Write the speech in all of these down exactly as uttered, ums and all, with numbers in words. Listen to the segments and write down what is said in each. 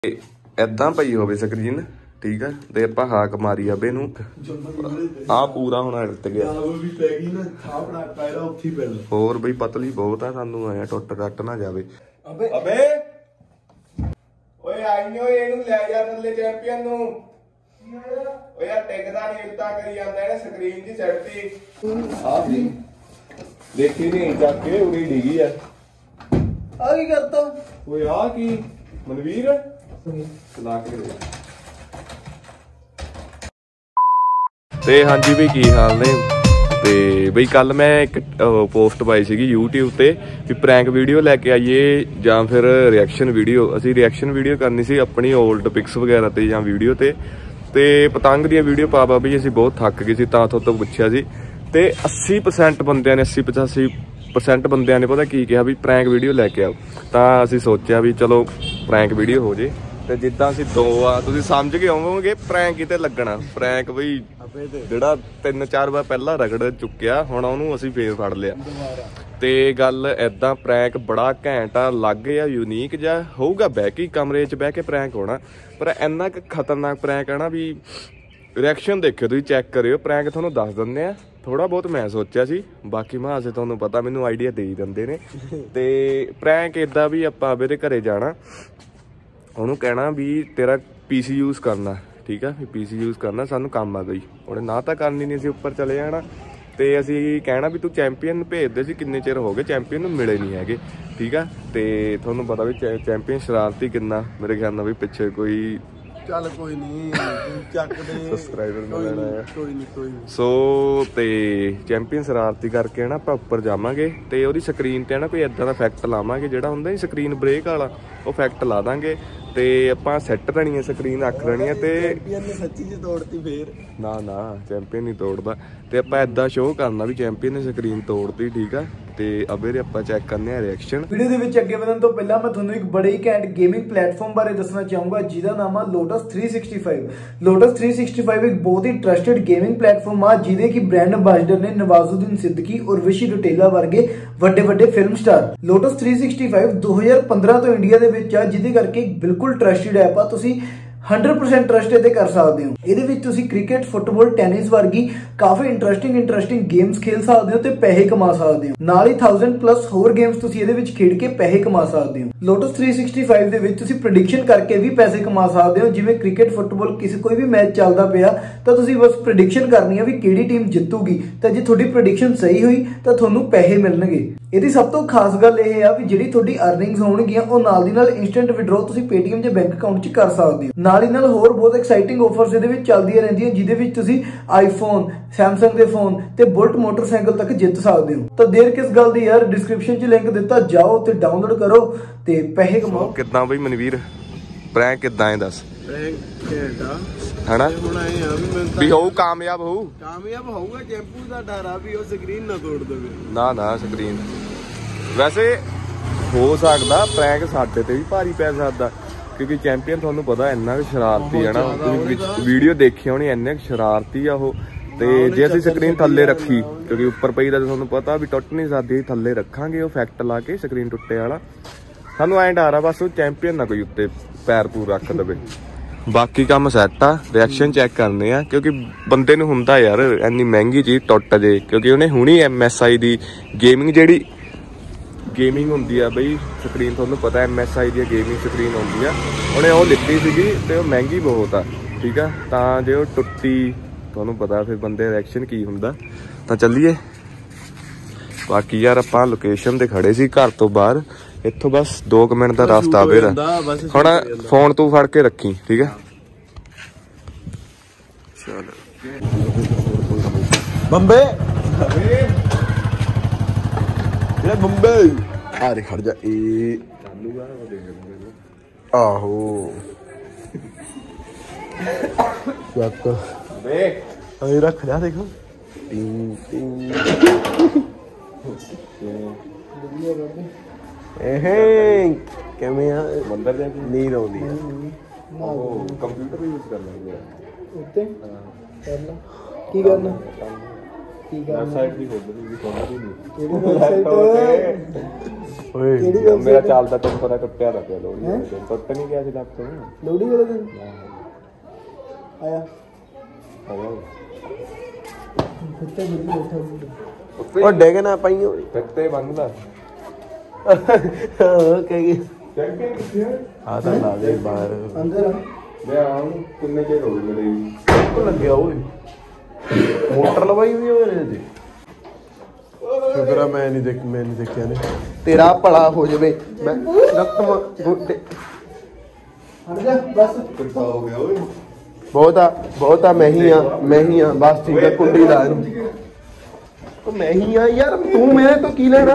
इदा पई हो स्क्रीन ठीक है ते आपां हाक मारी आ बेनू आ पूरा होना हिट गया होर बई पतली बहुत है सानू आया टुट टट ना जावे अबे अबे ओए आई नो एनू ले जा थल्ले चैंपियन नू ओए यार टिकदा नहीं इल्ता करी जांदा है स्क्रीन दी सेट ती आ दी देखी नहीं जाके उड़ी डिगी है आ की करता ओए आ की मनवीर चला के ਤੇ ਹਾਂਜੀ ਬਈ ਕੀ ਹਾਲ ਨੇ ਤੇ ਬਈ ਕੱਲ ਮੈਂ ਇੱਕ ਪੋਸਟ ਪਾਈ ਸੀਗੀ YouTube ਤੇ ਵੀ ਪ੍ਰੈਂਕ ਵੀਡੀਓ ਲੈ ਕੇ ਆਈਏ ਜਾਂ ਫਿਰ ਰਿਐਕਸ਼ਨ ਵੀਡੀਓ ਅਸੀਂ ਰਿਐਕਸ਼ਨ ਵੀਡੀਓ ਕਰਨੀ ਸੀ ਆਪਣੀ 올ਡ ਪਿਕਸ ਵਗੈਰਾ ਤੇ ਜਾਂ ਵੀਡੀਓ ਤੇ ਤੇ ਪਤੰਗ ਦੀਆਂ ਵੀਡੀਓ ਪਾ ਪਾ ਬਈ ਅਸੀਂ ਬਹੁਤ ਥੱਕ ਗਏ ਸੀ ਤਾਂ ਤੁਹਾਡੇ ਤੋਂ ਪੁੱਛਿਆ ਸੀ ਤੇ अस्सी परसेंट ਬੰਦਿਆਂ ਨੇ अस्सी पचासी परसेंट ਬੰਦਿਆਂ ਨੇ ਪਤਾ ਕੀ ਕਿਹਾ ਵੀ ਪ੍ਰੈਂਕ ਵੀਡੀਓ ਲੈ ਕੇ ਆਓ ਤਾਂ ਅਸੀਂ ਸੋਚਿਆ ਵੀ ਚਲੋ ਪ੍ਰੈਂਕ ਵੀਡੀਓ ਹੋ ਜੇ ਤੇ ਜਿੱਦਾਂ ਅਸੀਂ ਦੋ ਆ ਤੁਸੀਂ ਸਮਝ ਕੇ ਆਵੋਗੇ ਪ੍ਰੈਂਕ ਕਿਤੇ ਲੱਗਣਾ ਪ੍ਰੈਂਕ ਬਈ ਜਿਹੜਾ ਤਿੰਨ ਚਾਰ ਵਾਰ ਪਹਿਲਾਂ ਰਗੜ ਚੁੱਕਿਆ ਹੁਣ ਉਹਨੂੰ ਅਸੀਂ ਫੇਰ ਫੜ ਲਿਆ ਤੇ ਗੱਲ ਐਦਾਂ ਪ੍ਰੈਂਕ ਬੜਾ ਘੈਂਟ ਆ ਲੱਗ ਆ ਯੂਨੀਕ ਜਿਹਾ ਹੋਊਗਾ ਬਹਿ ਕੇ ਕਮਰੇ 'ਚ ਬਹਿ ਕੇ ਪ੍ਰੈਂਕ ਹੋਣਾ ਪਰ ਇੰਨਾ ਕੁ ਖਤਰਨਾਕ ਪ੍ਰੈਂਕ ਆ ਨਾ ਵੀ ਰਿਐਕਸ਼ਨ ਦੇਖਿਓ ਤੁਸੀਂ ਚੈੱਕ ਕਰਿਓ ਪ੍ਰੈਂਕ ਤੁਹਾਨੂੰ ਦੱਸ ਦਿੰਦੇ ਆ ਥੋੜਾ ਬਹੁਤ ਮੈਂ ਸੋਚਿਆ ਸੀ ਬਾਕੀ ਮਹਾਸੇ ਤੁਹਾਨੂੰ ਪਤਾ ਮੈਨੂੰ ਆਈਡੀਆ ਦੇ ਹੀ ਦਿੰਦੇ ਨੇ ਤੇ ਪ੍ਰੈਂਕ ਇਦਾਂ ਵੀ ਆਪਾਂ ਅਬੇ ਦੇ ਘਰੇ ਜਾਣਾ ਉਹਨੂੰ ਕਹਿਣਾ ਵੀ ਤੇਰਾ ਪੀਸੀ ਯੂਜ਼ ਕਰਨਾ ਠੀਕ ਆ ਪੀਸੀ ਯੂਜ਼ ਕਰਨਾ ਸਾਨੂੰ ਕੰਮ ਆ ਗਈ ਉਹਨੇ ਨਾ ਤਾਂ ਕਰਨੀ ਨਹੀਂ ਸੀ ਉੱਪਰ ਚਲੇ ਜਾਣਾ ਤੇ ਅਸੀਂ ਕਹਿਣਾ ਵੀ ਤੂੰ ਚੈਂਪੀਅਨ ਭੇਜਦੇ ਸੀ ਕਿੰਨੇ ਚਿਰ ਹੋ ਗਏ ਚੈਂਪੀਅਨ ਨੂੰ ਮਿਲੇ ਨਹੀਂ ਹੈਗੇ ਠੀਕ ਆ ਤੇ ਤੁਹਾਨੂੰ ਪਤਾ ਵੀ ਚੈਂਪੀਅਨ ਸ਼ਰਾਰਤੀ ਕਿੰਨਾ ਮੇਰੇ ਖਿਆਲ ਨਾਲ ਵੀ ਪਿੱਛੇ ਕੋਈ ਚੱਲ ਕੋਈ ਨਹੀਂ ਚੱਕ ਦੇ ਸਬਸਕ੍ਰਾਈਬਰ ਮਿਲਣਾ ਹੈ ਕੋਈ ਨਹੀਂ ਕੋਈ ਸੋ ਤੇ ਚੈਂਪੀਅਨ ਸ਼ਰਾਰਤੀ ਕਰਕੇ ਨਾ ਆਪਾਂ ਉੱਪਰ ਜਾਵਾਂਗੇ ਤੇ ਉਹਦੀ ਸਕਰੀਨ ਤੇ ਨਾ ਕੋਈ ਇਦਾਂ ਦਾ ਇਫੈਕਟ ਲਾਵਾਂਗੇ ਜਿਹੜਾ ਹੁੰਦਾ ਨਹੀਂ ਸਕਰੀਨ ਬ੍ਰੇਕ ਵਾਲਾ ਉਹ ਇਫੈਕਟ ਲਾ ਦਾਂਗੇ ਤੇ ਆਪਾਂ ਸੈੱਟ ਕਰਨੀ ਹੈ ਸਕਰੀਨ ਰੱਖ ਲੈਣੀ ਹੈ ਤੇ ਚੈਂਪੀਅਨ ਨੇ ਸੱਚੀ ਚ ਤੋੜਤੀ ਫੇਰ ਨਾ ਨਾ ਚੈਂਪੀਅਨ ਨਹੀਂ ਤੋੜਦਾ ਤੇ ਆਪਾਂ ਇਦਾਂ ਸ਼ੋਅ ਕਰਨਾ ਵੀ ਚੈਂਪੀਅਨ ਨੇ ਸਕਰੀਨ ਤੋੜਤੀ ਠੀਕ ਆ ਤੇ ਅਬੇ ਦੇ ਆਪਾਂ ਚੈੱਕ ਕਰਨੇ ਆ ਰਿਐਕਸ਼ਨ ਵੀਡੀਓ ਦੇ ਵਿੱਚ ਅੱਗੇ ਵਧਣ ਤੋਂ ਪਹਿਲਾਂ ਮੈਂ ਤੁਹਾਨੂੰ ਇੱਕ ਬੜੇ ਹੀ ਘੈਂਟ ਗੇਮਿੰਗ ਪਲੇਟਫਾਰਮ ਬਾਰੇ ਦੱਸਣਾ ਚਾਹੂੰਗਾ ਜਿਹਦਾ ਨਾਮ ਆ Lotus three sixty five Lotus three sixty five ਇੱਕ ਬਹੁਤ ਹੀ ਟਰਸਟਡ ਗੇਮਿੰਗ ਪਲੇਟਫਾਰਮ ਆ ਜਿਹਦੇ ਕਿ ਬ੍ਰਾਂਡ ਅੰਬੈਸਡਰ ਨੇ ਨਵਾਜ਼ੁਦੀਨ ਸਿੱਦੀਕੀ ਔਰ ਵਿਸ਼ੀ ਡੋਟੇਲਾ ਵਰਗੇ ਵੱਡੇ ਵੱਡੇ film star Lotus three sixty five दो हज़ार पंद्रह ਤੋਂ ਇੰਡੀਆ ਦੇ ਵਿੱਚ ਆ ਜਿਹਦੇ ਕਰਕੇ ਬਿਲਕੁਲ ਟਰਸਟਡ ਐਪ ਆ ਤੁਸੀਂ हंड्रेड परसेंट ट्रस्ट ਇਹਦੇ ਕਰ ਸਕਦੇ ਹੋ ਇਹਦੇ ਵਿੱਚ ਤੁਸੀਂ ਕ੍ਰਿਕਟ ਫੁੱਟਬਾਲ ਟੈਨਿਸ ਵਰਗੀ ਕਾਫੀ ਇੰਟਰਸਟਿੰਗ ਇੰਟਰਸਟਿੰਗ ਗੇਮਸ ਖੇਡ ਸਕਦੇ ਹੋ ਤੇ ਪੈਸੇ ਕਮਾ ਸਕਦੇ ਹੋ ਨਾਲ ਹੀ थाउज़ेंड ਪਲੱਸ ਹੋਰ ਗੇਮਸ ਤੁਸੀਂ ਇਹਦੇ ਵਿੱਚ ਖੇਡ ਕੇ ਪੈਸੇ ਕਮਾ ਸਕਦੇ ਹੋ ਲੋਟਸ थ्री सिक्सटी फाइव ਦੇ ਵਿੱਚ ਤੁਸੀਂ ਪ੍ਰੈਡਿਕਸ਼ਨ ਕਰਕੇ ਵੀ ਪੈਸੇ ਕਮਾ ਸਕਦੇ ਹੋ ਜਿਵੇਂ ਕ੍ਰਿਕਟ ਫੁੱਟਬਾਲ ਕਿਸੇ ਕੋਈ ਵੀ ਮੈਚ ਚੱਲਦਾ ਪਿਆ ਤਾਂ ਤੁਸੀਂ ਬਸ ਪ੍ਰੈਡਿਕਸ਼ਨ ਕਰਨੀ ਹੈ ਵੀ ਕਿਹੜੀ ਟੀਮ ਜਿੱਤੂਗੀ ਤਾਂ ਜੇ ਤੁਹਾਡੀ ਪ੍ਰੈਡਿਕਸ਼ਨ ਸਹੀ ਹੋਈ ਤਾਂ ਤੁਹਾਨੂੰ ਪੈਸੇ ਮਿਲਣਗੇ ਇਹਦੀ ਸਭ ਤੋਂ ਖਾਸ ਗੱਲ ਇਹ ਆ ਵੀ ਜਿਹੜੀ ਤੁਹਾਡੀ ਅਰਨਿੰਗਸ ਹੋਣਗੀਆਂ ਉਹ ਨਾਲ ਦੀ ਨਾਲ ਇਨਸਟੈਂਟ ਵਿਡਰੋ ਤੁਸੀਂ ਪੇਟੀਐਮ ਜਾਂ ਬੈਂਕ ਅਕਾਊਂਟ 'ਚ ਕਰ ਸਕਦੇ ਹੋ ਨਾਲ ਹੀ ਨਾਲ ਹੋਰ ਬਹੁਤ ਐਕਸਾਈਟਿੰਗ ਆਫਰਸ ਇਹਦੇ ਵਿੱਚ ਚੱਲਦੀਆਂ ਰਹਿੰਦੀਆਂ ਜਿਹਦੇ ਵਿੱਚ ਤੁਸੀਂ ਆਈਫੋਨ ਸੈਮਸੰਗ ਦੇ ਫੋਨ ਤੇ ਬੁਲਟ ਮੋਟਰਸਾਈਕਲ ਤੱਕ ਜਿੱਤ ਸਕਦੇ ਹੋ ਤਾਂ ਦੇਰ ਕਿਸ ਗੱਲ ਦੀ ਯਾਰ ਡਿਸਕ੍ਰਿਪਸ਼ਨ 'ਚ ਲਿੰਕ ਦਿੱਤਾ ਜਾਓ ਤੇ ਡਾਊਨਲੋਡ ਕਰੋ ਤੇ ਪੈਸੇ ਕਮਾਓ ਕਿੱਦਾਂ ਬਈ ਮਨਵੀਰ ਪ੍ਰੈਂਕ ਕਿੱਦਾਂ ਹੈ ਦੱਸ ਪ੍ਰੈਂਕ ਕਿਹੜਾ ਹਣਾ ਹੁਣ ਆਏ ਆ ਵੀ ਮੈਂ ਵੀ ਹੋਊ ਕਾਮਯਾਬ ਹੋਊ ਕਾਮਯਾਬ ਹੋਊਗਾ ਚੈਂਪੂ ਦਾ ਡਰ ਆ ਵੀ ਉਹ ਸਕਰੀਨ ਨਾ ਤੋੜ ਦੇਵੇ ਨਾ ਨਾ ਸਕਰੀਨ ਵੈਸੇ ਹੋ ਸਕਦਾ ਪ੍ਰੈਂਕ ਸਾਡੇ ਤੇ ਵੀ ਭਾਰੀ ਪੈ ਸਕਦਾ ਕਿਉਂਕਿ ਚੈਂਪੀਅਨ ਤੁਹਾਨੂੰ ਪਤਾ ਇੰਨਾ ਕੁ ਸ਼ਰਾਰਤੀ ਹੈ ਨਾ ਤੁਸੀਂ ਵੀਡੀਓ ਦੇਖੀ ਹੋਣੀ ਇੰਨੇ ਕੁ ਸ਼ਰਾਰਤੀ ਆ ਉਹ ਤੇ ਜੇ ਅਸੀਂ ਸਕਰੀਨ ਥੱਲੇ ਰੱਖੀ ਕਿਉਂਕਿ ਉੱਪਰ ਪਈ ਦਾ ਤੁਹਾਨੂੰ ਪਤਾ ਵੀ ਟੁੱਟ ਨਹੀਂ ਸਕਦੀ ਥੱਲੇ ਰੱਖਾਂਗੇ ਉਹ ਇਫੈਕਟ ਲਾ ਕੇ ਸਕਰੀਨ ਟੁੱਟੇ ਵਾਲਾ ਸਾਨੂੰ ਐਂ ਡਰ ਆ ਬਸ ਉਹ ਚੈਂਪੀਅਨ ਨਾ ਕੋਈ ਉੱਤੇ ਪੈਰ ਪੂਰ ਰੱਖ ਦੇਵੇ ਬਾਕੀ ਕੰਮ ਸੈੱਟ ਆ ਰਿਐਕਸ਼ਨ ਚੈੱਕ ਕਰਨੇ ਆ ਕਿਉਂਕਿ ਬੰਦੇ ਨੂੰ ਹੁੰਦਾ ਯਾਰ ਇੰਨੀ ਮਹਿੰਗੀ ਚੀਜ਼ ਟੁੱਟ ਜੇ ਕਿਉਂਕਿ ਉਹਨੇ ਹੁਣੀ ਐਮ ਐਸ ਆਈ ਦੀ ਗੇਮਿੰਗ ਜਿਹੜੀ ਗੇਮਿੰਗ ਹੁੰਦੀ ਆ ਬਈ ਸਕਰੀਨ ਤੁਹਾਨੂੰ ਪਤਾ ਐਮ ਐਸ ਆਈ ਦੀ ਗੇਮਿੰਗ ਸਕਰੀਨ ਹੁੰਦੀ ਆ ਉਹਨੇ ਉਹ ਲਿੱਤੀ ਸੀਗੀ ਤੇ ਉਹ ਮਹਿੰਗੀ ਬਹੁਤ ਆ ਠੀਕ ਆ ਤਾਂ ਜੇ ਉਹ ਟੁੱਟੀ ਤੁਹਾਨੂੰ ਪਤਾ ਫਿਰ ਬੰਦੇ ਰਿਐਕਸ਼ਨ ਕੀ ਹੁੰਦਾ ਤਾਂ ਚੱਲੀਏ ਬਾਕੀ ਯਾਰ ਆਪਾਂ ਲੋਕੇਸ਼ਨ ਤੇ ਖੜੇ ਸੀ ਘਰ ਤੋਂ ਬਾਹਰ ਇੱਥੋਂ ਬਸ ਦੋ ਕੁ ਮਿੰਟ ਦਾ ਰਸਤਾ ਫੇਰ ਹੁਣ ਫੋਨ ਤੂੰ ਫੜ ਕੇ ਰੱਖੀ ਠੀਕ ਆ ਚਲ ਬੰਬੇ ये बम्बे अरे खड़ जा ए आहो चक बे अरे रख जा देखो टिंग टिंग एहे कैमे मंदिर जाके नींद आउंदी है ओ कंप्यूटर यूज करना है उत्ते करना की करना ਵੈਬਸਾਈਟ ਦੀ ਖੋਲ ਲਈ ਵੀ ਖੋਲਦੀ ਨਹੀਂ ਕਿਹੜੀ ਵੈਬਸਾਈਟ ਓਏ ਕਿਹੜੀ website? ਮੇਰਾ ਚੱਲਦਾ ਟੈਂਪਰ ਟੁੱਟਿਆ ਦਾ ਪਿਆ ਲੋੜੀ ਵਾਲੇ ਦਿਨ ਟੁੱਟ ਨਹੀਂ ਗਿਆ ਸੀ ਲੈਪਟਾਪ ਲੋੜੀ ਵਾਲੇ ਦਿਨ ਆਇਆ ਆਇਆ ਕਿੱਥੇ ਮਿਲ ਬੈਠਾ ਉਹ ਡੇਗ ਨਾ ਪਾਈ ਹੋਈ ਫਿੱਟੇ ਬੰਨਦਾ ਕਹੀ ਚੱਕ ਕੇ ਕਿੱਥੇ ਆ ਤਾਂ ਲਾ ਦੇ ਬਾਹਰ ਅੰਦਰ ਆ ਮੈਂ ਆਉਂ ਕਿੰਨੇ ਚਿਰ ਹੋ ਗਏ ਮੇਰੇ ਵੀ ਉਹ ਲੱਗਿਆ ਓਏ ਮੋਟਰ ਲਵਾਈ ਹੋਈ ਹੋਏ ਨੇ ਤੇ ਸ਼ੁਕਰ ਆ ਮੈਂ ਨਹੀਂ ਦੇਖ ਮੈਂ ਨਹੀਂ ਦੇਖਿਆ ਨੇ ਤੇਰਾ ਭਲਾ ਹੋ ਜਾਵੇ ਮੈਂ ਰਤਮ ਗੋਡੇ ਹਟ ਜਾ ਬਸ ਕਿੱਥਾ ਹੋ ਗਿਆ ਓਏ ਬਹੁਤ ਆ ਬਹੁਤ ਆ ਮੈਂ ਹੀ ਆ ਮੈਂ ਹੀ ਆ ਬਸ ਠੀਕ ਹੈ ਕੁੰਡੀ ਲਾ ਇਹਨੂੰ ਉਹ ਮੈਂ ਹੀ ਆ ਯਾਰ ਤੂੰ ਮੇਰੇ ਤੋਂ ਕੀ ਲੈਣਾ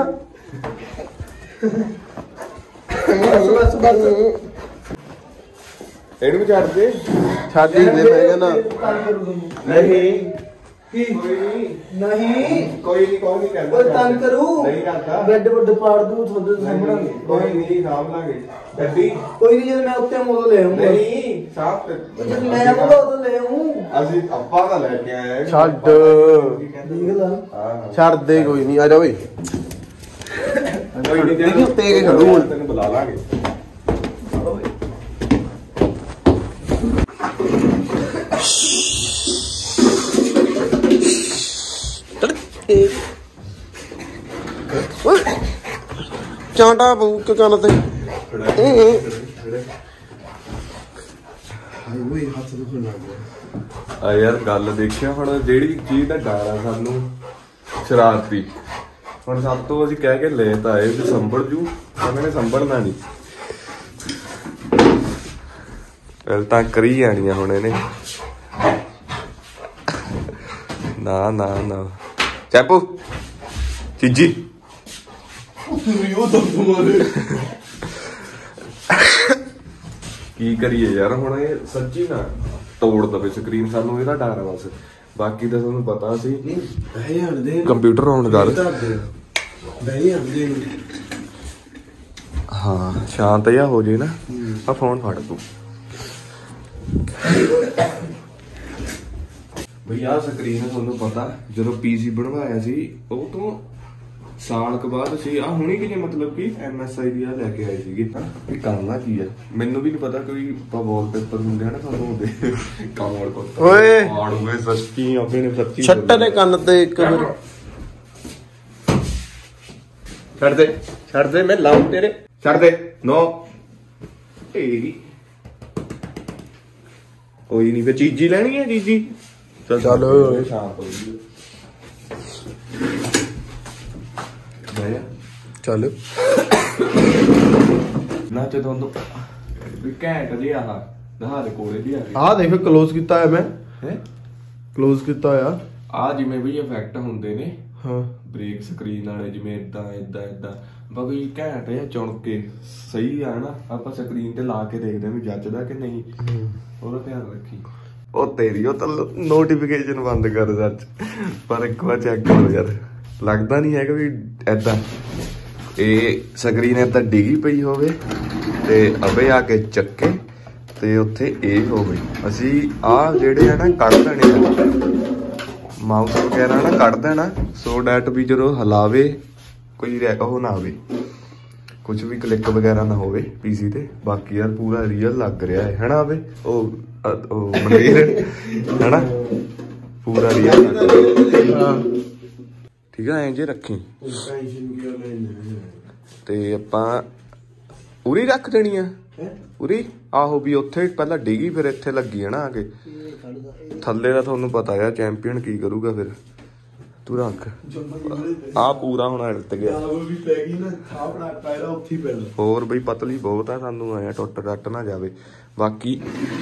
ਬਸ ਬਸ ਬਸ ਇਹਨੂੰ ਵੀ ਛੱਡ ਦੇ ਛੱਡ ਹੀ ਦੇ ਮੈਂ ਕਹਿੰਦਾ ਨਹੀਂ ਨਹੀਂ ਕੀ ਕੋਈ ਨਹੀਂ ਨਹੀਂ ਕੋਈ ਨਹੀਂ ਕੋਈ ਨਹੀਂ ਕਹਿੰਦਾ ਕੋਈ ਤੰਗ ਕਰੂ ਨਹੀਂ ਕਰਦਾ ਬੈੱਡ ਵੱਡ ਪਾੜ ਦੂ ਤੁਹਾਡੇ ਸਾਹਮਣੇ ਕੋਈ ਨਹੀਂ ਸਾਂਭ ਲਾਂਗੇ ਗੱਡੀ ਕੋਈ ਨਹੀਂ ਜਦ ਮੈਂ ਉੱਤੇ ਮੋੜ ਲੈ ਆਉਂਗਾ ਨਹੀਂ ਸਾਫ ਜਦ ਮੈਂ ਆਉਂਗਾ ਉਦੋਂ ਲੈ ਆਉਂ ਅਸੀਂ ਆਪਾਂ ਤਾਂ ਲੈ ਕੇ ਆਏ ਆ ਛੱਡ ਦੇਖ ਲਾ ਹਾਂ ਛੱਡ ਦੇ ਕੋਈ ਨਹੀਂ ਆ ਜਾ ਓਏ ਕੋਈ ਨਹੀਂ ਦੇਖੀ ਉੱਤੇ ਕੇ ਖੜੂ ਹੁਣ ਤੈਨੂੰ ਬੁਲਾ ਲਾਂਗੇ ਚਾਂਟਾ ਬੂ ਕਿ ਕੰਨ ਤੇ ਹਾਏ ਓਏ ਹੱਥ ਦੁਖਣ ਲੱਗ ਗਿਆ ਆ ਯਾਰ ਗੱਲ ਦੇਖਿਆ ਹੁਣ ਜਿਹੜੀ ਚੀਜ਼ ਦਾ ਡਰ ਆ ਸਾਨੂੰ ਸ਼ਰਾਰਤੀ ਹੁਣ ਸਭ ਤੋਂ ਅਸੀਂ ਕਹਿ ਕੇ ਲੈ ਤਾਂ ਆਏ ਵੀ ਸੰਭਲ ਜੂ ਉਹਨਾਂ ਨੇ ਸੰਭਲਣਾ ਨਹੀਂ ਪਹਿਲ ਤਾਂ ਕਰੀ ਜਾਣੀਆਂ ਹੁਣ ਇਹਨੇ ਨਾ ਨਾ ਨਾ ਚੈਪੂ ਚੀਜੀ ਉਹ ਤਾਂ ਤੁਹਾਰੇ ਕੀ ਕਰੀਏ ਯਾਰ ਹੁਣ ਇਹ ਸੱਚੀ ਨਾ ਤੋੜ ਦਵੇ ਸਕਰੀਨ ਸਾਨੂੰ ਇਹਦਾ ਡਰ ਆ ਬਸ ਬਾਕੀ ਤਾਂ ਤੁਹਾਨੂੰ ਪਤਾ ਸੀ ਬਹਿ ਜਾਣ ਦੇ ਕੰਪਿਊਟਰ ਆਨ ਕਰ ਬਹਿ ਜਾਣ ਦੇ ਹਾਂ ਸ਼ਾਂਤ ਜਿਹਾ ਹੋ ਜੇ ਨਾ ਆ ਫੋਨ ਫੜ ਤੂੰ ਬਈ ਆਹ ਸਕਰੀਨ ਤੁਹਾਨੂੰ ਪਤਾ ਜਦੋਂ ਪੀਸੀ ਬਣਵਾਇਆ ਸੀ ਉਹ ਤੋਂ ਸਾਲ ਕੁ ਬਾਅਦ ਸੀ ਆ ਹੁਣੀ ਕਿ ਮਤਲਬ ਕਿ ਐਮਐਸਆਈ ਦੀ ਆ ਲੈ ਕੇ ਆਏ ਸੀਗੇ ਵੀ ਕਰਨਾ ਕੀ ਆ ਮੈਨੂੰ ਵੀ ਨਹੀਂ ਪਤਾ ਕੋਈ ਵਾਲਪੇਪਰ ਹੁੰਦੇ ਹਨ ਤੁਹਾਨੂੰ ਉਹਦੇ ਕਮਰ ਕੋਲ ਓਏ ਆੜ ਹੋਏ ਸੱਚੀ ਆਪਣੇ ਨੇ ਸੱਚੀ ਛੱਟ ਦੇ ਕੰਨ ਤੇ ਇੱਕ ਫਿਰ ਛੱਡ ਦੇ ਛੱਡ ਦੇ ਮੈਂ ਲਾਉਂ ਤੇਰੇ ਛੱਡ ਦੇ ਨੋ ਏਰੀ ਕੋਈ ਨਹੀਂ ਫੇ ਚੀਜ਼ੀ ਲੈਣੀ ਹੈ ਚੀਜ਼ੀ ਚੱਲ ਸ਼ਾਂਤ ਹੋ ਗਈ ਚੱਲ ਨਾ ਤੇ ਤੁਹਾਨੂੰ ਵੀ ਘੈਂਟ ਜੀ ਆਹ ਦਹਾ ਦੇ ਕੋਲੇ ਦੀ ਆ ਗਈ ਆਹ ਦੇਖ ਕਲੋਜ਼ ਕੀਤਾ ਹੈ ਮੈਂ ਹੈ ਕਲੋਜ਼ ਕੀਤਾ ਆ ਆ ਜਿਵੇਂ ਵੀ ਇਫੈਕਟ ਹੁੰਦੇ ਨੇ ਹਾਂ ਬ੍ਰੇਕ ਸਕਰੀਨ ਵਾਲੇ ਜਿਵੇਂ ਇਦਾਂ ਇਦਾਂ ਇਦਾਂ ਬਾਕੀ ਘੈਂਟ ਹੈ ਚੁਣ ਕੇ ਸਹੀ ਆ ਨਾ ਆਪਾਂ ਸਕਰੀਨ ਤੇ ਲਾ ਕੇ ਦੇਖਦੇ ਵੀ ਜੱਜਦਾ ਕਿ ਨਹੀਂ ਉਹਦਾ ਧਿਆਨ ਰੱਖੀ ਉਹ ਤੇਰੀ ਉਹ ਤਾਂ ਨੋਟੀਫਿਕੇਸ਼ਨ ਬੰਦ ਕਰ ਸੱਚ ਪਰ ਇੱਕ ਵਾਰ ਚੈੱਕ ਕਰ ਯਾਰ ਲੱਗਦਾ ਨਹੀਂ ਹੈਗਾ ਵੀ ਏਦਾਂ ਇਹ ਸਕਰੀਨ ਏਦਾਂ ਡਿੱਗੀ ਪਈ ਹੋਵੇ ਤੇ ਅਬੇ ਆ ਕੇ ਚੱਕੇ ਤੇ ਉੱਥੇ ਇਹ ਹੋਵੇ ਅਸੀਂ ਆਹ ਜਿਹੜੇ ਆ ਨਾ ਕੱਢ ਦੇਣੇ ਆ ਮਾਊਸ ਵਗੈਰਾ ਨਾ ਕੱਢ ਦੇਣਾ ਸੋ ਡੈਟ ਵੀ ਜਦੋਂ ਹਲਾਵੇ ਕੋਈ ਉਹ ਨਾ ਆਵੇ ਕੁਝ ਵੀ ਕਲਿੱਕ ਵਗੈਰਾ ਨਾ ਹੋਵੇ ਪੀਸੀ ਤੇ ਬਾਕੀ ਯਾਰ ਪੂਰਾ ਰੀਅਲ ਲੱਗ ਰਿਹਾ ਹੈ ਹੈਨਾ ਆਵੇ ਉਹ ਉਹ ਮਨਵੀਰ ਹੈਨਾ ਪੂਰਾ ਰੀਅਲ ਲੱਗ ਰਿਹਾ ਠੀਕ ਆ ਐਂ ਜੇ ਰੱਖੀ ਤੇ ਆਪਾਂ ਉਰੀ ਰੱਖ ਦੇਣੀ ਆ ਉਰੀ ਆਹੋ ਵੀ ਉੱਥੇ ਪਹਿਲਾਂ ਡਿੱਗੀ ਫਿਰ ਇੱਥੇ ਲੱਗੀ ਹੈ ਨਾ ਆ ਕੇ ਥੱਲੇ ਦਾ ਤੁਹਾਨੂੰ ਪਤਾ ਆ ਚੈਂਪੀਅਨ ਕੀ ਕਰੂਗਾ ਫਿਰ ਤੂੰ ਰੱਖ ਆ ਪੂਰਾ ਹੁਣ ਅੜਤ ਗਿਆ ਹੋਰ ਬਈ ਪਤਲੀ ਬਹੁਤ ਆ ਸਾਨੂੰ ਆਇਆ ਟੁੱਟ ਟੱਟ ਨਾ ਜਾਵੇ ਬਾਕੀ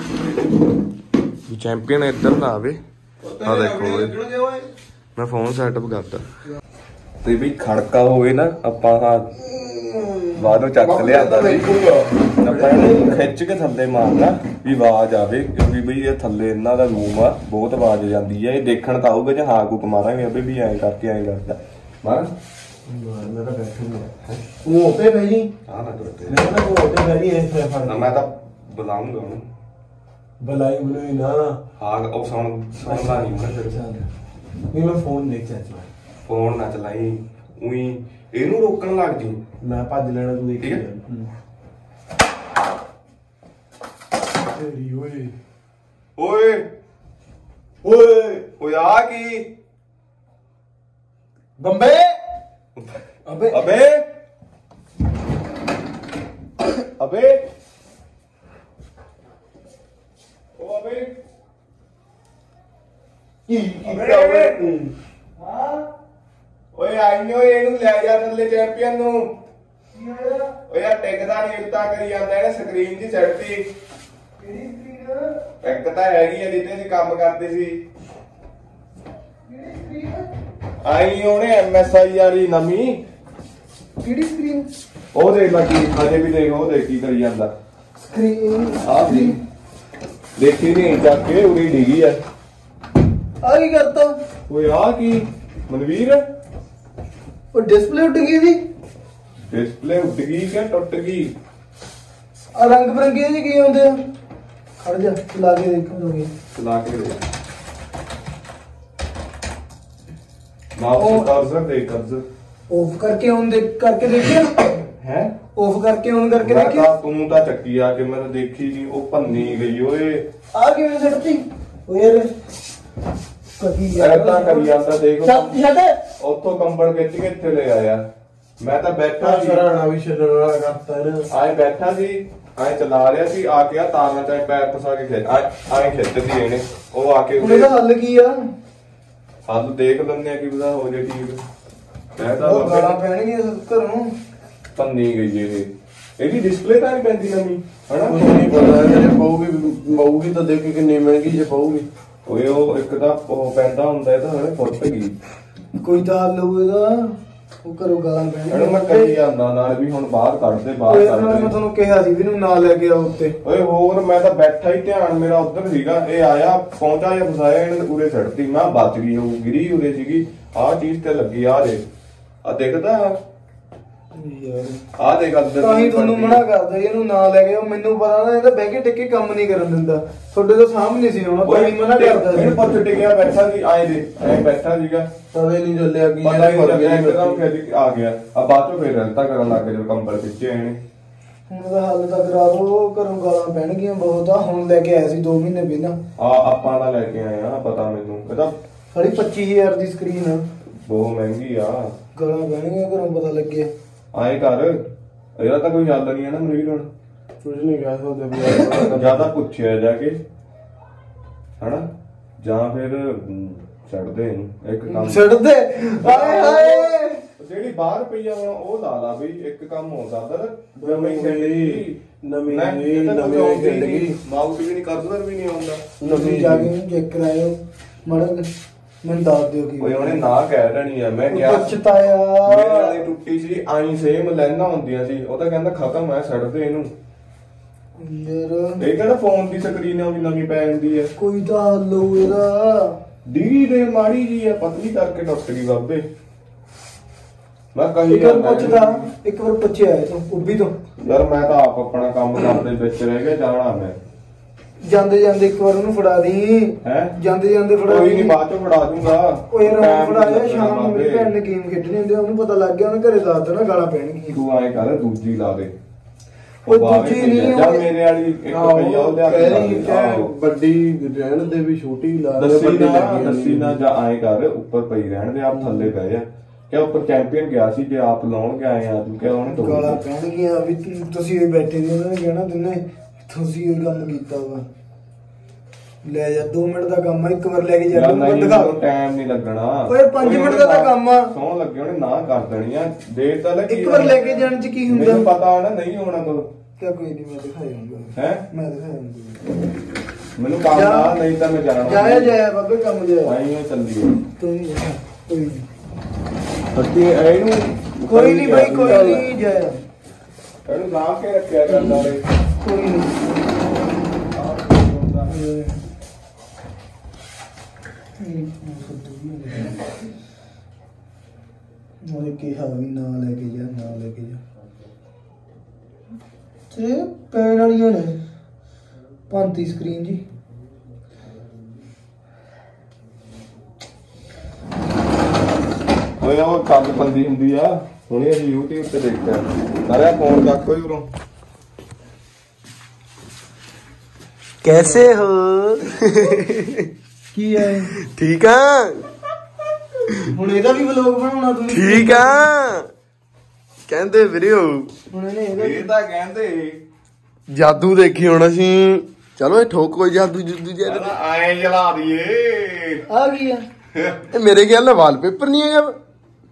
ਚੈਂਪੀਅਨ ਇੱਧਰ ਨਾ ਆਵੇ ਆ ਦੇਖੋ ਮੈਂ ਫੋਨ ਸੈਟਅਪ ਕਰਤਾ ਤੇ ਵੀ ਖੜਕਾ ਹੋਵੇ ਨਾ ਆਪਾਂ ਹਾਂ ਬਾਹਰੋਂ ਚੱਕ ਲਿਆਂਦਾ ਸੀ ਆਪਾਂ ਇਹਨੂੰ ਖਿੱਚ ਕੇ ਥੱਲੇ ਮਾਰਨਾ ਵੀ ਆਵਾਜ਼ ਆਵੇ ਕਿਉਂਕਿ ਬਈ ਇਹ ਥੱਲੇ ਇਹਨਾਂ ਦਾ ਰੂਮ ਆ ਬਹੁਤ ਆਵਾਜ਼ ਜਾਂਦੀ ਹੈ ਇਹ ਦੇਖਣ ਤਾਂ ਆਊਗਾ ਜੇ ਹਾਂ ਕੁਕ ਮਾਰਾਂਗੇ ਅਬੇ ਵੀ ਐਂ ਕਰਕੇ ਐਂ ਕਰਦਾ ਮਾਰ ਮੈਂ ਤਾਂ ਬੈਠੂਗਾ ਉਹ ਉੱਤੇ ਬਹਿ ਜੀ ਆ ਨਾ ਕਰਤੇ ਮੈਂ ਤਾਂ ਉਹ ਉੱਤੇ ਬਹਿ ਜੀ ਐ ਫੜ ਨਾ ਮੈਂ ਤਾਂ ਬੁਲਾਉਂਗਾ ਉਹਨੂੰ ਬੁਲਾਈ ਬੁਲਾਈ ਨਾ ਹਾਂ ਉਹ ਸੁਣ ਸੁਣਦਾ ਨਹੀਂ ਮੈਂ ਫਿਰ ਨਹੀਂ ਮੈਂ ਫੋਨ ਦੇਖ ਚਾਚਾ ਫੋਨ ਨਾ ਚਲਾਈ ਉਹੀ ਇਹਨੂੰ ਰੋਕਣ ਲੱਗ ਜੀ ਮੈਂ ਭੱਜ ਲੈਣਾ ਤੂੰ ਦੇਖ ਠੀਕ ਹੈ। ਤੇਰੀ ਓਏ ਓਏ ਓਏ ਓਏ ਆ ਕੀ ਬੰਬੇ ਅਬੇ ਅਬੇ ਅਬੇ ਓ ਅਬੇ ਕੀ ਕੀਤਾ ਓਏ ਤੂੰ ਓਏ ਆਈ ਓਏ ਇਹਨੂੰ ਲੈ ਜਾ ਥੱਲੇ ਚੈਂਪੀਅਨ ਨੂੰ ਓਏ ਆ ਟਿਕਦਾ ਨਹੀਂ ਇੱਦਾਂ ਕਰੀ ਜਾਂਦਾ ਇਹਨੇ ਸਕਰੀਨ ਦੀ ਸੈੱਟਤੀ ਕਿਹੜੀ ਸਕਰੀਨ ਇੱਕ ਤਾਂ ਹੈਗੀ ਆ ਜਿੱਤੇ ਅਸੀਂ ਕੰਮ ਕਰਦੇ ਸੀ ਕਿਹੜੀ ਸਕਰੀਨ ਆਈ ਉਹਨੇ ਐਮ ਐਸ ਆਈ ਵਾਲੀ ਨਵੀਂ ਕਿਹੜੀ ਸਕਰੀਨ ਉਹ ਦੇਖ ਲੱਗੀ ਅਜੇ ਵੀ ਦੇਖ ਉਹ ਦੇਖ ਕੀ ਕਰੀ ਜਾਂਦਾ ਸਕਰੀਨ ਆਹ ਸੀ ਦੇਖੀ ਨਹੀਂ ਜਾ ਕੇ ਉਰੀ ਡਿੱਗੀ ਆ ਆ ਕੀ ਕਰਤਾ ਓਏ ਆ ਕੀ ਮਨਵੀਰ ਉਹ ਡਿਸਪਲੇ ਉੱਡ ਗਈ ਦੀ ਡਿਸਪਲੇ ਉੱਡ ਗਈ ਕਿ ਟੁੱਟ ਗਈ ਆ ਰੰਗ ਬਰੰਗੇ ਜਿਹੇ ਕੀ ਹੁੰਦੇ ਆ ਖੜ ਜਾ ਲਾ ਕੇ ਦੇਖਾਂਗੇ ਚਲਾ ਕੇ ਦੇ ਮਾਊਸ ਕਰਜ਼ਰ ਦੇ ਕਰਜ਼ਰ ਆਫ ਕਰਕੇ ਔਨ ਦੇ ਕਰਕੇ ਦੇਖਿਆ ਹੈ ਆਫ ਕਰਕੇ ਔਨ ਕਰਕੇ ਮੈਂ ਦੇਖਿਆ ਤਾਂ ਤੂੰ ਤਾਂ ਚੱਕੀ ਆ ਕੇ ਮੈਂ ਤਾਂ ਦੇਖੀ ਨਹੀਂ ਉਹ ਭੰਨੀ ਗਈ ਓਏ ਆ ਕਿਵੇਂ ਛੱਡਤੀ ਓ ਯਾਰ ਕਦੀ ਐਦਾਂ ਕਰੀ ਜਾਂਦਾ ਦੇਖ ਛੱਡ ਛੱਡ ਉੱਥੋਂ ਕੰਬਲ ਖਿੱਚ ਕੇ ਇੱਥੇ ਲੈ ਆਇਆ ਮੈਂ ਤਾਂ ਬੈਠਾ ਸੀ ਸਰਾਣਾ ਵੀ ਛੱਡਣ ਵਾਲਾ ਕਰਤਾ ਇਹਨੇ ਆਏ ਬੈਠਾ ਸੀ ਆਏ ਚਲਾ ਰਿਹਾ ਸੀ ਆ ਕੇ ਆ ਤਾਰਾਂ ਚਾਹੇ ਪੈਰ ਫਸਾ ਕੇ ਖਿੱਚ ਆਏ ਆਏ ਖਿੱਚਦੀ ਇਹਨੇ ਉਹ ਆ ਕੇ ਹੁਣ ਇਹਦਾ ਹੱਲ ਕੀ ਆ ਹੱਲ ਦੇਖ ਲੈਂਦੇ ਆ ਕਿ ਉਹਦਾ ਹੋ ਜੇ ਠੀਕ ਮੈਂ ਤਾਂ ਉਹ ਗਾਲਾਂ ਪੈਣਗੀਆਂ ਘਰੋਂ ਭੰਨੀ ਗਈ ਇਹ ਇਹਦੀ ਡਿਸਪਲੇ ਤਾਂ ਨਹੀਂ ਪੈਂਦੀ ਨਵੀਂ ਹਨਾ ਕੁਝ ਨਹੀਂ ਪਤਾ ਜੇ ਪਾਉਗੀ ਪਾਉਗੀ ਤਾਂ ਦੇਖ ਕਿੰਨੀ ਮਹਿੰਗੀ ਜੇ ਪਾਉਗੀ ਓਏ ਉਹ ਇੱਕ ਤਾਂ ਉਹ ਪੈਂਦਾ ਹੁੰਦਾ ਇਹ ਤਾਂ ਹਣੇ ਫੁੱਟ ਗਈ ਕੋਈ ਤਾਂ ਹੱਲ ਹੋਊ ਇਹਦਾ ਉਹ ਘਰੋਂ ਗਾਲਾਂ ਇਹਨੂੰ ਮੈਂ ਪੈਣਗੀਆਂ ਕਹੀ ਜਾਂਦਾ ਨਾਲ ਵੀ ਹੁਣ ਬਾਹਰ ਕੱਢ ਦੇ ਬਾਹਰ ਓਏ ਕੱਢ ਮੈਂ ਦੇ ਤੁਹਾਨੂੰ ਕਿਹਾ ਸੀ ਵੀ ਇਹਨੂੰ ਨਾ ਲੈ ਕੇ ਆਓ ਉੱਤੇ ਓਏ ਹੋਰ ਮੈਂ ਤਾਂ ਬੈਠਾ ਹੀ ਧਿਆਨ ਮੇਰਾ ਉੱਧਰ ਸੀਗਾ ਇਹ ਆਇਆ ਪਹੁੰਚਾ ਜਾਂ ਫਸਾਇਆ ਇਹਨੇ ਉਰੇ ਛੱਡਤੀ ਮੈਂ ਬਚ ਗਈ ਉਹ ਗਿਰੀ ਉਰੇ ਸੀਗੀ ਆਹ ਚੀਜ਼ ਤੇ ਲੱਗੀ ਆ ਦੇ ਆ ਦੇਖਦਾ ਯਾਰ ਆ ਦੇਖ ਅੱਧਰ ਤਾਂ ਹੀ ਤੁਹਾਨੂੰ ਮਨਾ ਕਰਦਾ ਜੀ, ਇਹਨੂੰ ਨਾ ਲੈ ਕੇ ਆਓ ਮੈਨੂੰ ਪਤਾ ਨਾ ਇਹਦਾ ਬਹਿ ਕੇ ਟਿੱਕੇ ਕੰਮ ਨਹੀਂ ਕਰਨ ਦਿੰਦਾ ਤੁਹਾਡੇ ਤੋਂ ਸਾਹਮਣੇ ਸੀ ਹੁਣ ਤਾਂ ਹੀ ਮਨਾ ਕਰਦਾ ਸੀ ਮੈਨੂੰ ਪੱਥਰ ਟਿਕਿਆ ਬੈਠਾ ਸੀ ਆਏ ਦੇ ਐ ਬੈਠਾ ਸੀਗਾ ਪਤਾ ਹੀ ਨਹੀਂ ਚੱਲਿਆ ਕੀ ਪਤਾ ਹੀ ਨਹੀਂ ਲੱਗਿਆ ਇਹਨੇ ਇੱਕਦਮ ਫਿਰ ਆ ਗਿਆ ਆ ਬਾਅਦ ਚੋਂ ਫੇਰ ਰਲਤਾ ਕਰਨ ਲੱਗ ਗਿਆ ਜਦੋਂ ਕੰਬਲ ਖਿੱਚੇ ਇਹਨੇ ਹੁਣ ਉਹਦਾ ਹੱਲ ਤਾਂ ਕਰਾ ਦੋ ਘਰੋਂ ਗਾਲਾਂ ਪੈਣਗੀਆਂ ਬਹੁਤ ਆ ਹੁਣ ਲੈ ਕੇ ਆਇਆ ਸੀ ਦੋ ਮਹੀਨੇ ਪਹਿਲਾਂ ਆ ਆਪਾਂ ਦਾ ਲੈ ਕੇ ਆਏ ਆ ਪਤਾ ਮੈਨੂੰ ਇਹਦਾ ਸਾਡੀ ਪੱਚੀ ਹਜ਼ਾਰ ਦੀ ਸਕਰੀਨ ਆ ਬਹੁਤ ਮਹਿੰਗੀ ਆ ਗਾਲਾਂ ਪੈਣਗੀਆਂ ਘਰੋਂ ਪਤਾ ਲੱਗਿਆ ਆਏ ਕਰ ਇਹਦਾ ਤਾਂ ਕੋਈ ਹੱਲ ਨਹੀਂ ਹੈ ਨਾ ਮਨਵੀਰ ਹੁਣ ਕੁਝ ਨਹੀਂ ਕਹਿ ਸਕਦੇ ਵੀ ਜਿਆਦਾ ਪੁੱਛਿਆ ਜਾ ਕੇ ਹਨਾ ਜਾਂ ਫਿਰ ਹਮ, ਛੱਡ ਦੇ ਇਹਨੂੰ ਇੱਕ ਕੰਮ ਛੱਡ ਦੇ ਹਾਏ ਹਾਏ ਜਿਹੜੀ ਬਾਹਰ ਪਈ ਆ ਹੁਣ ਉਹ ਲਾ ਲਾ ਵੀ ਇੱਕ ਕੰਮ ਹੋ ਸਕਦਾ ਨਾ ਨਵੀਂ ਖੇਡੀ, ਨਵੀਂ ਨਵੀਂ ਖੇਡੀ। ਮਾਊਸ ਵੀ ਨਹੀਂ ਕਰਦਾ ਵੀ ਨਹੀਂ ਆਉਂਦਾ ਤੁਸੀਂ ਜਾ ਕੇ ਇਹਨੂੰ ਚੈੱਕ ਕਰਾਇਓ ਮੜਾ ਮੈਨੂੰ ਦੱਸ ਦਿਓ ਕੀ ਓਏ ਉਹਨੇ ਨਾ ਕਹਿ ਦੇਣੀ ਆ ਮੈਂ ਕਿਹਾ ਪਛਤਾਇਆ ਮੇਰੇ ਨਾਲ ਹੀ ਟੁੱਟੀ ਸੀ ਆਈ ਸੇਮ ਲੈਣਾ ਹੁੰਦੀਆਂ ਸੀ ਉਹ ਤਾਂ ਕਹਿੰਦਾ ਖਤਮ ਹੈ ਛੱਡ ਦੇ ਇਹਨੂੰ ਯਾਰ ਇਹ ਕਹਿੰਦਾ ਫੋਨ ਦੀ ਸਕਰੀਨ ਆ ਵੀ ਨਵੀਂ ਪੈ ਜਾਂਦੀ ਹੈ ਕੋਈ ਤਾਂ ਹੱਲ ਹੋਊ ਇਹਦਾ ਡੀ ਦੇ ਮਾੜੀ ਜੀ ਆ ਪਤਲੀ ਕਰਕੇ ਟੁੱਟ ਗਈ ਬਾਬੇ ਮੈਂ ਕਹੀ ਇੱਕ ਵਾਰ ਪੁੱਛਦਾ ਇੱਕ ਵਾਰ ਪੁੱਛਿਆ ਇਹ ਤੋਂ ਉੱਭੀ ਤੋਂ ਯਾਰ ਮੈਂ ਤਾਂ ਆਪ ਆਪਣਾ ਕੰਮ ਕਰਦੇ ਵਿੱਚ ਰਹਿ ਗਿਆ ਜਾਣਾ ਮੈਂ ਜਾਂਦੇ ਜਾਂਦੇ ਇੱਕ ਵਾਰ ਉਹਨੂੰ ਫੜਾ ਦੀ ਹੈ ਜਾਂਦੇ ਜਾਂਦੇ ਫੜਾ ਕੋਈ ਦੀ ਨਹੀਂ ਬਾਅਦ ਚੋਂ ਫੜਾ ਦੂੰਗਾ ਉਹ ਯਾਰ Time ਉਹ ਫੜਾ ਨੀ ਜਾ ਲੱਗਣਾ ਸ਼ਾਮ ਨੂੰ ਮੇਰੀ ਬਾਬੇ। ਭੈਣ ਨੇ ਗੇਮ ਖੇਡਣੀ ਹੁੰਦੀ ਆ, ਉਹਨੂੰ ਪਤਾ ਲੱਗ ਗਿਆ ਉਹਨੇ ਘਰੇ ਦੱਸ ਦੇਣਾ ਗਾਲਾਂ ਪੈਣਗੀਆਂ ਤੂੰ ਐਂ ਕਰ ਦੂਜੀ ਲਾ ਦੇ ਉਹ ਬਾਹਰ ਦੂਜੀ ਪਈ ਆ। ਨਹੀਂ, ਜਾਂ ਉਹ- ਮੇਰੇ ਵਾਲੀ ਇੱਕ ਪਈ ਆ ਉਹ ਲਿਆ ਕੇ ਲਾ ਦੇ। ਆਹੋ। ਵੱਡੀ ਰਹਿਣ ਦੇ ਵੀ ਛੋਟੀ ਲਾ ਦੇ, ਦੱਸੀ ਵੱਡੀ ਨਾ ਲੱਗੀ ਦੱਸੀ ਨਾ ਜਾਂ ਐਂ ਕਰ ਉੱਪਰ ਪਈ ਰਹਿਣ ਦੇ ਆਪ ਥੱਲੇ ਪੈ ਜਾ ਕਿ ਉੱਪਰ ਚੈਂਪੀਅਨ ਗਿਆ ਸੀ ਜੇ ਆਪ ਲਾਉਣ ਕੇ ਆਏ ਆ ਤੂੰ ਕਿਹਾ ਉਹਨੇ ਤੋੜ ਗਾਲਾਂ ਦਿੱਤੀ। ਪੈਣਗੀਆਂ ਵੀ ਤੁ- ਤੁਸੀਂ ਵੀ ਬੈਠੇ ਨੇ ਉਹਨਾਂ ਨੇ ਕਹਿਣਾ ਤੁਨੇ ਤੁਸੀਂ ਇਹ ਕੰਮ ਕੀਤਾ ਵਾ ਲੈ ਜਾ ਦੋ ਮਿੰਟ ਦਾ ਕੰਮ ਆ ਇੱਕ ਵਾਰ ਲੈ ਕੇ ਜਾ ਯਾਰ ਮੈਨੂੰ ਨਹੀਂ ਦਿਖਾ ਟਾਈਮ ਨਹੀਂ ਲੱਗਣਾ ਓਏ ਪੰਜ ਮਿੰਟ ਦਾ ਤਾਂ ਕੰਮ ਆ। ਸੌਂ ਲੱਗੇ ਉਹਨੇ ਨਾ ਕਰ ਦੇਣੀ ਆ ਦੇਰ ਤਾਂ ਲੱਗੀ ਇੱਕ ਵਾਰ ਲੈ ਕੇ ਜਾਣ ਚ ਕੀ ਹੁੰਦਾ ਮੈਨੂੰ ਪਤਾ ਹੋਣਾ ਨਹੀਂ ਹੋਣਾ ਕੋ ਕਿਆ ਕੋਈ ਨਹੀਂ ਮੈਂ ਦਿਖਾਉਂਗਾ ਹੈ ਮੈਂ ਦਿਖਾਉਂਗਾ ਮੈਨੂੰ ਕੰਮ ਜਾ। ਆ ਨਹੀਂ ਤਾਂ ਮੈਂ ਜਾਣਾ ਜਾਇਆ ਜਾਇਆ ਬਾਬੇ ਕੰਮ ਜਾਇਆ ਆਈ ਉਹ ਚੱਲੀ ਤੂੰ ਨਹੀਂ ਜਾ, ਕੋਈ ਨਹੀਂ ਅੱਗੇ ਇਹਨੂੰ ਕੋਈ ਨਹੀਂ ਭਾਈ ਕੋਈ ਨਹੀਂ ਜਾਇਆ ਇਹਨੂੰ ਲਾ ਕੇ ਰੱਖਿਆ ਜਾਂਦਾ ਰੇ ਕੋਈ ਨਹੀਂ ਉਹਨੇ ਕਿਹਾ ਵੀ ਨਾ ਲੈ ਕੇ ਜਾ ਨਾ ਲੈ ਕੇ ਜਾ ਤੇ ਪੈਣ ਵਾਲੀਆਂ ਨੇ ਪੰਤੀ ਸਕਰੀਨ ਜੀ ਓਏ ਉਹ ਕੰਮ ਬੰਦੀ ਹੁੰਦੀ ਆ ਹੁਣੇ ਅਸੀਂ YouTube ਤੇ ਦੇਖਿਆ ਸਾਰਾ ਫੋਨ ਚੱਕ ਕੋਈ ਉਰੋਂ कैसे हो ਕੀ ਹੈ ठीक है ਹੁਣ ਇਹਦਾ ਵੀ ਵਲੌਗ ਬਣਾਉਣਾ ਤੁਸੀਂ ठीक है कहते वीडियो ਹੁਣ ਇਹਨੇ ਇਹਦਾ ਇਹ ਤਾਂ ਕਹਿੰਦੇ जादू देखी होना सी चलो ये ठोक कोई जादू जुदू जैसे ਐਂ ਜਲਾ ਦਈਏ ਆ ਗਈ ਆ ये मेरे ख्याल में वॉलपेपर नहीं है जब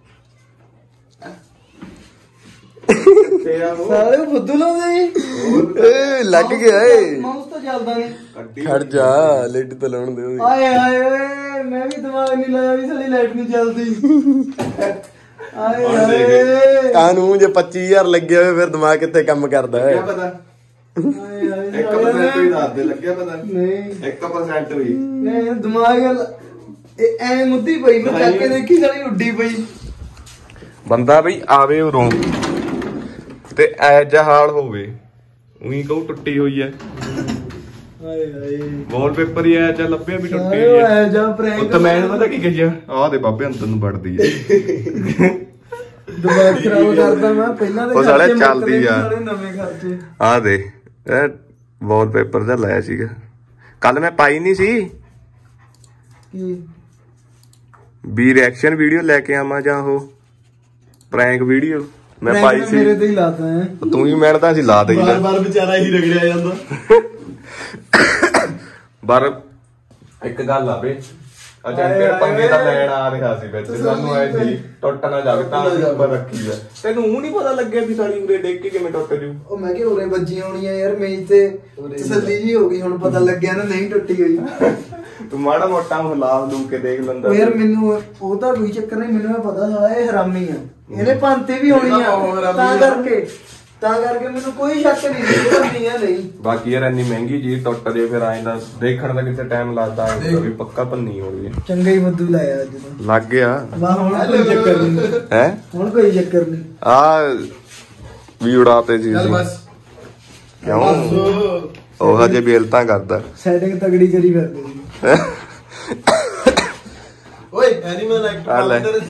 ਸਾਰੇ ਫੁੱਦੂ ਲਾਉਂਦੇ ਜੀ ए लग गया है ਮਾਊਸ ਤਾਂ ਚੱਲਦਾ ਨਹੀਂ खड़ जा लेट तो लाउन दे ਆਏ ਹਾਏ ਓਏ ਮੈਂ ਵੀ ਦਿਮਾਗ ਨਹੀਂ ਲਾਇਆ ਵੀ ਸਾਡੀ ਲਾਈਟ ਨਹੀਂ ਚੱਲਦੀ ਆਏ ਹਾਏ कानू जे पच्चीस हजार लगे हुए फिर दिमाग कितने कम करता है ਕਿਆ ਪਤਾ ਆਏ ਹਾਏ ਇੱਕ ਪਰਸੈਂਟ ਵੀ ਦੱਸ ਦੇ ਲੱਗਿਆ ਪਤਾ ਨਹੀਂ ਇੱਕ ਪਰਸੈਂਟ ਵੀ ਇਹ ਦਿਮਾਗ ਇਹ ਐ ਮੁੱਦੀ ਪਈ ਮੈਂ ਚੱਕ ਕੇ ਦੇਖੀ ਸਾਲੀ ਉੱਡੀ ਪਈ ਬੰਦਾ ਬਈ ਆਵੇ ਉਰੋਂ ਤੇ ਐ ਜਿਹਾ ਹਾਲ ਹੋਵੇ ਉਹੀ ਕਹੂ ਟੁੱਟੀ ਹੋਈ ਐ ਆਏ ਹਾਏ ਵਾਲਪੇਪਰ ਹੀ ਐ ਜਾਂ ਲੱਭਿਆ ਵੀ ਟੁੱਟੀ ਆਏ ਹੋਈ ਐ ਹਾਏ ਜਾ ਪ੍ਰੈਂਕ ਉਹ ਤਾਂ ਮੈਂ ਪਤਾ ਕੀ ਕਹੀਆ ਆਹ ਦੇ ਬਾਬੇ ਅੰਦਰ ਨੂੰ ਵੜਦੀ ਐ ਦਿਮਾਗ ਖਰਾਬ ਕਰਦਾ ਮੈਂ ਪਹਿਲਾਂ ਤੇ ਉਹ ਸਾਲੇ ਖਰਚੇ ਚੱਲਦੀ ਮੁੱਕਦੇ ਆ। ਸਾਲੇ ਨਵੇਂ ਖਰਚੇ ਆਹ ਦੇ ਇਹ ਵਾਲਪੇਪਰ ਦਾ ਲਾਇਆ ਸੀਗਾ ਕੱਲ ਮੈਂ ਪਾਈ ਨਹੀਂ ਸੀ ਕੀ ਵੀ ਰਿਐਕਸ਼ਨ ਵੀਡੀਓ ਲੈ ਕੇ ਆਵਾਂ ਜਾਂ ਉਹ ਪ੍ਰੈਂਕ ਵੀਡੀਓ ਮੈਂ prank ਪਾਈ ਤਾਂ ਸੀ ਮੇਰੇ ਤੇ ਹੀ ਲਾਤਾ ਹੈ ਤੂੰ ਹੀ ਮਿਹਨਤਾਂ ਸੀ ਲਾ ਦੇਈ बार बार बेचारा ही रगड़िया ਜਾਂਦਾ ਪਰ ਇੱਕ ਗੱਲ ਆ ਬੇ ਅਜੰਟੇ ਪੰਗੇ ਤਾਂ ਲੈਣ ਆ ਰਿਹਾ ਸੀ ਵਿੱਚ ਸਾਨੂੰ ਐ ਸੀ ਟੁੱਟ ਨਾ ਜਾਵੇ ਤਾਂ ਉੱਪਰ ਰੱਖੀ ਆ ਤੈਨੂੰ ਉਹ ਨਹੀਂ ਪਤਾ ਲੱਗਿਆ ਵੀ ਸਾਲੀ ਉਰੇ ਡੇਕ ਕੇ ਕਿਵੇਂ ਟੁੱਟ ਜੂ ਉਹ ਮੈਂ ਕਿ ਉਰੇ ਵੱਜੀਆਂ ਹੋਣੀਆਂ ਯਾਰ ਮੇਜ਼ ਤੇ ਤਸੱਲੀ ਜੀ ਹੋ ਗਈ ਹੁਣ ਪਤਾ ਲੱਗਿਆ ਨਾ ਨਹੀਂ ਟੁੱਟੀ ਹੋਈ ਤੂੰ ਮਾੜਾ ਮੋਟਾ ਹਿਲਾ ਲੂ ਕੇ ਦੇਖ ਲੈਂਦਾ ਉਹ ਯਾਰ ਮੈਨੂੰ ਉਹ ਤਾਂ ਕੋਈ ਚੱਕਰ ਨਹੀਂ ਮੈਨੂੰ ਇਹ ਪਤਾ ਸਾਲਾ ਇਹ ਹਰਾਮੀ ਆ ਇਹਨੇ ਪੰਤੇ ਵੀ ਹੋਣੀ ਆ ਤਾਂ ਕਰਕੇ ਤਾਂ ਕਰਕੇ ਮੈਨੂੰ ਕੋਈ ਸ਼ੱਕ ਨਹੀਂ ਸੀ ਕਿ ਨਹੀਂ ਆ ਨਹੀਂ ਬਾਕੀ ਯਾਰ ਇੰਨੀ ਮਹਿੰਗੀ ਚੀਜ਼ ਟੁੱਟ ਜੇ ਫਿਰ ਆਏ ਦਾ ਦੇਖਣ ਦਾ ਕਿਤੇ ਟਾਈਮ ਲੱਗਦਾ ਹੈ ਵੀ ਪੱਕਾ ਭੰਨੀ ਹੋਣੀ ਹੈ ਚੰਗਾ ਹੀ ਮੁੱਦੂ ਲਾਇਆ ਅੱਜ ਤਾਂ ਲੱਗ ਗਿਆ ਵਾਹ ਹੁਣ ਕੋਈ ਚੱਕਰ ਨਹੀਂ ਹੈ ਹੁਣ ਕੋਈ ਚੱਕਰ ਨਹੀਂ ਆ ਵੀ ਉਡਾਤੇ ਸੀ चल ਅਸੀਂ। बस ਕਿਉਂ ਉਹ ਹਜੇ ਬੇਲਤਾਂ ਕਰਦਾ ਸੈਟਿੰਗ ਤਗੜੀ ਕਰੀ ਫਿਰਦੇ ਸੀ ओए एनिमल आ ले। एक्टर